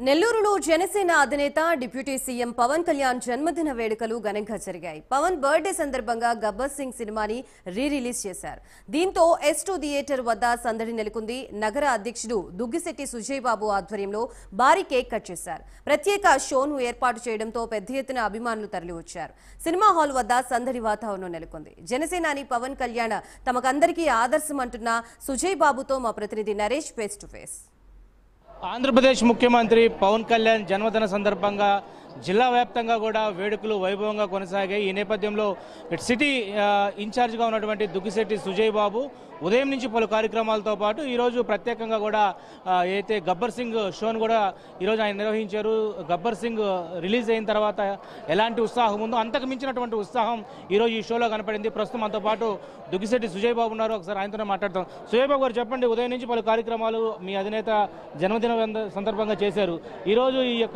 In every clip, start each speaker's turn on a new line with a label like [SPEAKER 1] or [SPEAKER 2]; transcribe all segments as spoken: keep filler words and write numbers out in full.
[SPEAKER 1] నెల్లూరులో జనసేన అధినేత deputy CM Pawan Kalyan జన్మదిన వేడుకలు ఘనంగా జరిగాయి. పవన్ బర్త్డే సందర్భంగా గబ్బర్ సింగ్ సినిమాని రీ రిలీజ్ చేశారు. దీంతో ఎస్ టూ థియేటర్ వద్ద సందడి నెలకొంది. నగర అధ్యక్షుడు దుగ్గిశెట్టి సుజయ్ బాబు ఆధ్వర్యంలో భారీ కేక్ కట్ చేశారు. ప్రత్యేక షోను ఏర్పాటు చేయడంతో పెద్ద ఎత్తున అభిమానులు తరలివచ్చారు. సినిమా హాల్ వద్ద సందడి వాతావరణం నెలకొంది. జనసేనాని పవన్ కళ్యాణ్ తమకందరికీ ఆదర్శం అంటున్న సుజయ్ బాబుతో మా ప్రతినిధి Naresh face to face.
[SPEAKER 2] Andhra Pradesh ముఖ్యమంత్రి పవన్ కళ్యాణ్ జన్మదిన సందర్భంగా జిల్లా వ్యాప్తంగా కూడా వేడుకలు వైభవంగా కొనసాగాయి. ఈ నేపథ్యంలో సిటీ ఇన్ఛార్జిగా ఉన్నటువంటి దుగ్గిశెట్టి సుజయ్ బాబు ఉదయం నుంచి పలు కార్యక్రమాలతో పాటు ఈరోజు ప్రత్యేకంగా కూడా అయితే గబ్బర్ సింగ్ షోను కూడా ఈరోజు ఆయన నిర్వహించారు. గబ్బర్ సింగ్ రిలీజ్ అయిన తర్వాత ఎలాంటి ఉత్సాహం ఉందో అంతకు మించినటువంటి ఉత్సాహం ఈరోజు ఈ షోలో కనపడింది. ప్రస్తుతం మనతో పాటు దుగ్గిశెట్టి సుజయ్ బాబు ఉన్నారు. ఒకసారి ఆయనతోనే మాట్లాడతాం. సుజయ్ బాబు గారు చెప్పండి, ఉదయం నుంచి పలు కార్యక్రమాలు మీ అధినేత జన్మదిన సందర్భంగా చేశారు. ఈరోజు ఈ యొక్క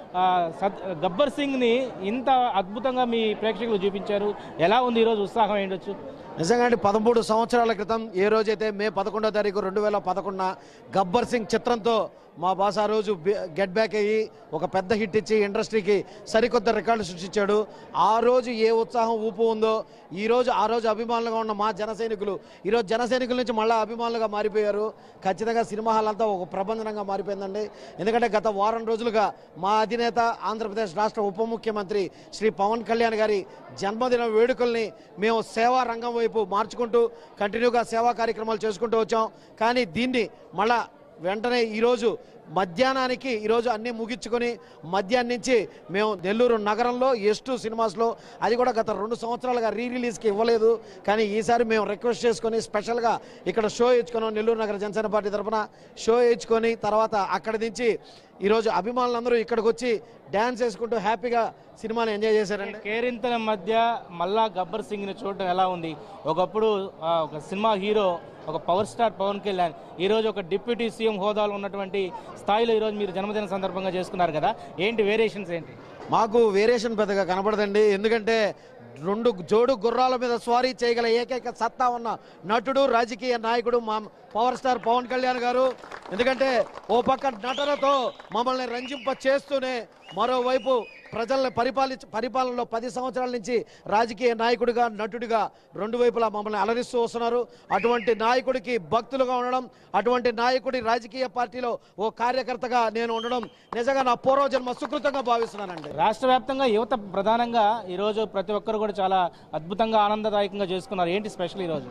[SPEAKER 2] గబ్బర్ సింగ్ ని ఇంత అద్భుతంగా మీ ప్రేక్షకులు చూపించారు. ఎలా ఉంది ఈరోజు ఉత్సాహం ఏంటొచ్చు?
[SPEAKER 3] నిజంగా అంటే పదమూడు సంవత్సరాల క్రితం ఏ రోజైతే మే పదకొండో తారీఖు రెండు వేల పదకొండున గబ్బర్ సింగ్ చిత్రంతో మా బాస్ ఆ రోజు గెట్ బ్యాక్ అయ్యి ఒక పెద్ద హిట్ ఇచ్చి ఇండస్ట్రీకి సరికొత్త రికార్డు సృష్టించాడు. ఆ రోజు ఏ ఉత్సాహం ఊపు ఉందో ఈరోజు ఆ రోజు అభిమానులుగా ఉన్న మా జన సైనికులు ఈరోజు జన సైనికుల నుంచి మళ్ళీ అభిమానులుగా మారిపోయారు. ఖచ్చితంగా సినిమా హాల్ అంతా ఒక ప్రబంధనంగా మారిపోయిందండి. ఎందుకంటే గత వారం రోజులుగా మా అధినేత ఆంధ్రప్రదేశ్ రాష్ట్ర ఉప ముఖ్యమంత్రి శ్రీ పవన్ కళ్యాణ్ గారి జన్మదిన వేడుకల్ని మేము సేవా రంగం వైపు మార్చుకుంటూ కంటిన్యూగా సేవా కార్యక్రమాలు చేసుకుంటూ వచ్చాం. కానీ దీన్ని మళ్ళా వెంటనే ఈరోజు మధ్యాహ్నానికి ఈరోజు అన్నీ ముగించుకొని మధ్యాహ్నం నుంచి మేము నెల్లూరు నగరంలో ఎస్ టూ సినిమాస్లో అది కూడా గత రెండు సంవత్సరాలుగా రీ రిలీజ్కి ఇవ్వలేదు. కానీ ఈసారి మేము రిక్వెస్ట్ చేసుకొని స్పెషల్గా ఇక్కడ షో ఇచ్చుకున్నాం. నెల్లూరు నగర జనసేన పార్టీ తరఫున షో ఇచ్చుకొని తర్వాత అక్కడి నుంచి ఈరోజు అభిమానులందరూ ఇక్కడికి వచ్చి డ్యాన్స్ వేసుకుంటూ హ్యాపీగా సినిమాని ఎంజాయ్ చేశారండి.
[SPEAKER 2] కేరింతల మధ్య మళ్ళా గబ్బర్ సింగ్ని చూడటం ఎలా ఉంది? ఒకప్పుడు ఒక సినిమా హీరో, ఒక పవర్ స్టార్ పవన్ కళ్యాణ్ ఈరోజు ఒక డిప్యూటీ సీఎం హోదాలో ఉన్నటువంటి స్థాయిలో ఈరోజు మీరు జన్మదిన సందర్భంగా చేసుకున్నారు కదా, ఏంటి వేరియేషన్స్ ఏంటి?
[SPEAKER 3] మాకు వేరియేషన్ పెద్దగా కనపడదండి. ఎందుకంటే రెండు జోడు గుర్రాల మీద స్వారీ చేయగల ఏకైక సత్తా ఉన్న నటుడు రాజకీయ నాయకుడు మా పవర్ స్టార్ పవన్ కళ్యాణ్ గారు. ఎందుకంటే ఓ పక్క నటనతో మమ్మల్ని రంజింప చేస్తూనే మరోవైపు ప్రజల్ని పరిపాలించ పరిపాలనలో పది సంవత్సరాల నుంచి రాజకీయ నాయకుడిగా నటుడిగా రెండు వైపులా మమ్మల్ని అలరిస్తూ వస్తున్నారు. అటువంటి నాయకుడికి భక్తులుగా ఉండడం, అటువంటి నాయకుడి రాజకీయ పార్టీలో ఓ కార్యకర్తగా నేను ఉండడం నిజంగా నా పూర్వజన్మ సుకృతంగా భావిస్తున్నానండి.
[SPEAKER 2] రాష్ట్ర వ్యాప్తంగా యువత ప్రధానంగా ఈరోజు ప్రతి ఒక్కరు కూడా చాలా అద్భుతంగా ఆనందదాయకంగా చేసుకున్నారు. ఏంటి స్పెషల్ ఈరోజు?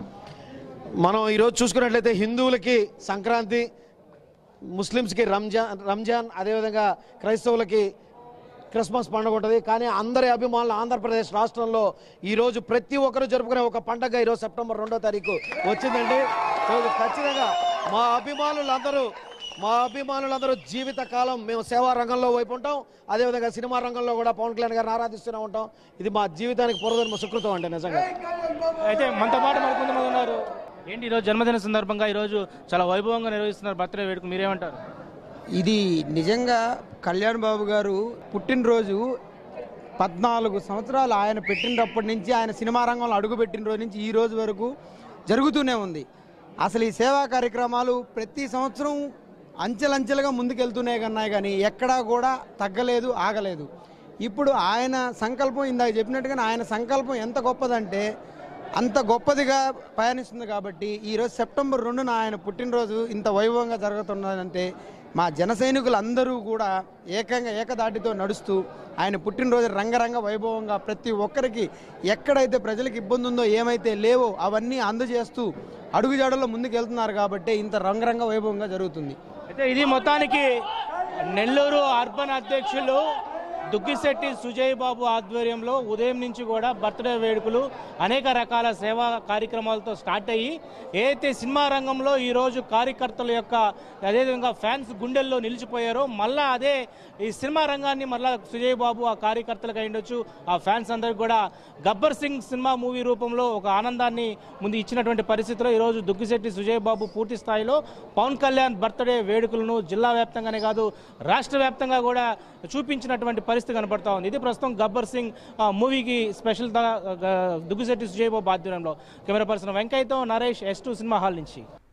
[SPEAKER 3] మనం ఈరోజు చూసుకున్నట్లయితే హిందువులకి సంక్రాంతి, ముస్లిమ్స్కి రంజాన్ రంజాన్ అదేవిధంగా క్రైస్తవులకి క్రిస్మస్ పండుగ ఉంటుంది. కానీ అందరి అభిమానులు ఆంధ్రప్రదేశ్ రాష్ట్రంలో ఈరోజు ప్రతి ఒక్కరు జరుపుకునే ఒక పండుగ ఈరోజు సెప్టెంబర్ రెండో తారీఖు వచ్చిందండి. ఖచ్చితంగా మా అభిమానులందరూ మా అభిమానులందరూ జీవిత కాలం మేము సేవా రంగంలో వైపు ఉంటాం. అదేవిధంగా సినిమా రంగంలో కూడా పవన్ కళ్యాణ్ గారిని ఆరాధిస్తూనే ఉంటాం. ఇది మా జీవితానికి పూర్వజన్మ సుకృతం అంటే నిజంగా.
[SPEAKER 2] అయితే మనతో పాటు మరి కొంతమంది ఉన్నారు. ఏంటి ఈరోజు జన్మదిన సందర్భంగా ఈరోజు చాలా వైభవంగా నిర్వహిస్తున్నారు బర్త్డే వేడుక, మీరేమంటారు?
[SPEAKER 4] ఇది నిజంగా కళ్యాణ్ బాబు గారు పుట్టినరోజు పద్నాలుగు సంవత్సరాలు ఆయన పెట్టినప్పటి నుంచి, ఆయన సినిమా రంగంలో అడుగుపెట్టిన రోజు నుంచి ఈ రోజు వరకు జరుగుతూనే ఉంది. అసలు ఈ సేవా కార్యక్రమాలు ప్రతి సంవత్సరం అంచెలంచెలుగా ముందుకెళ్తూనే కన్నాయి, కానీ ఎక్కడా కూడా తగ్గలేదు, ఆగలేదు. ఇప్పుడు ఆయన సంకల్పం ఇందాక చెప్పినట్టుగానే ఆయన సంకల్పం ఎంత గొప్పదంటే అంత గొప్పదిగా పయనిస్తుంది. కాబట్టి ఈరోజు సెప్టెంబర్ రెండున ఆయన పుట్టినరోజు ఇంత వైభవంగా జరుగుతున్నదంటే మా జన సైనికులు అందరూ కూడా ఏకంగా ఏకదాటితో నడుస్తూ ఆయన పుట్టినరోజు రంగరంగ వైభవంగా ప్రతి ఒక్కరికి ఎక్కడైతే ప్రజలకు ఇబ్బంది ఉందో, ఏమైతే లేవో అవన్నీ అందజేస్తూ అడుగుజాడల్లో ముందుకు వెళ్తున్నారు. కాబట్టి ఇంత రంగరంగ వైభవంగా జరుగుతుంది.
[SPEAKER 2] అయితే ఇది మొత్తానికి నెల్లూరు అర్బన్ అధ్యక్షులు దుగ్గిశెట్టి సుజయ్ బాబు ఆధ్వర్యంలో ఉదయం నుంచి కూడా బర్త్డే వేడుకలు అనేక రకాల సేవా కార్యక్రమాలతో స్టార్ట్ అయ్యి ఏదైతే సినిమా రంగంలో ఈరోజు కార్యకర్తల యొక్క అదేవిధంగా ఫ్యాన్స్ గుండెల్లో నిలిచిపోయారో మళ్ళా అదే ఈ సినిమా రంగాన్ని మళ్ళా సుజయ్ బాబు ఆ కార్యకర్తలకు అయ్యుండొచ్చు, ఆ ఫ్యాన్స్ అందరికి కూడా గబ్బర్ సింగ్ సినిమా మూవీ రూపంలో ఒక ఆనందాన్ని ముందు ఇచ్చినటువంటి పరిస్థితిలో ఈరోజు దుగ్గిశెట్టి సుజయ్ బాబు పూర్తి స్థాయిలో పవన్ కళ్యాణ్ బర్త్డే వేడుకలను జిల్లా వ్యాప్తంగానే కాదు రాష్ట్ర వ్యాప్తంగా కూడా చూపించినటువంటి పరిస్థితి కనపడతా ఉంది. ఇది ప్రస్తుతం గబ్బర్ సింగ్ మూవీకి స్పెషల్ దుగ్గిశెట్టి సుజయ్ బాబు ఆధ్వర్యంలో. కెమెరా పర్సన్ వెంకయ్యతో Naresh, S two cinema hall నుంచి.